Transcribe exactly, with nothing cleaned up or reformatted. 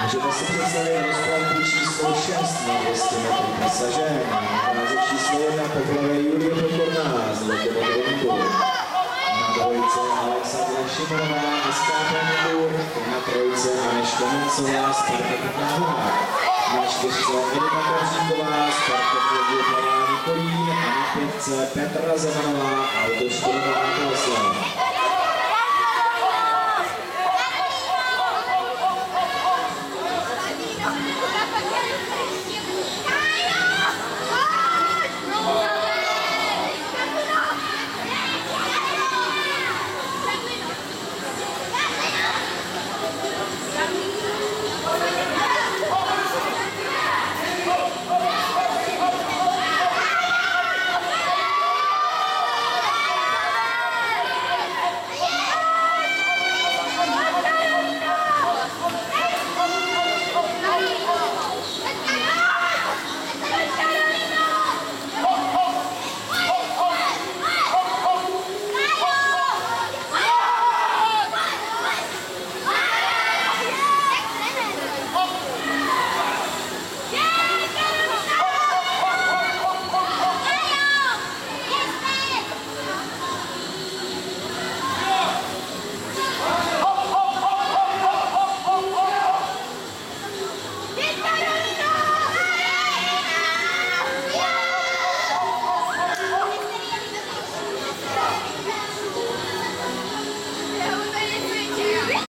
Můžeme si představit rozpravku číslo šest na dvě stě metrů pasažér. Název číslo jedna poprvé Julie Pokorná z Lokomotivu. Na dvojce Alexandra Šimonová a S K P Nibur. Na trojce Aneška Mencová z Spartaku Praha. Na čtyřce Edita Kravříková z Spartaku Plavání Kolín a na pětce Petra Zemanová a Autoškolová Kolosla.